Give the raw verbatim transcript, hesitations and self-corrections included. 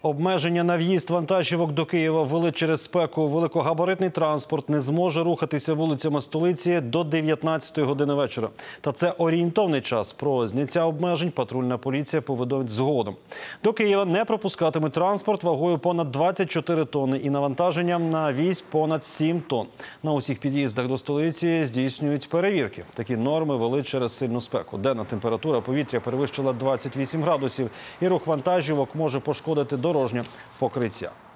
Обмеження на в'їзд вантажівок до Києва ввели через спеку. Великогабаритний транспорт не зможе рухатися вулицями столиці до дев'ятнадцятої години вечора. Та це орієнтовний час. Про зняття обмежень патрульна поліція повідомить згодом. До Києва не пропускатимуть транспорт вагою понад двадцять чотири тонни і навантаженням на вісь понад сім тонн. На усіх під'їздах до столиці здійснюють перевірки. Такі норми ввели через сильну спеку. Денна температура повітря перевищила двадцять вісім градусів і рух вантажівок може пошкодити дорожнє покриття.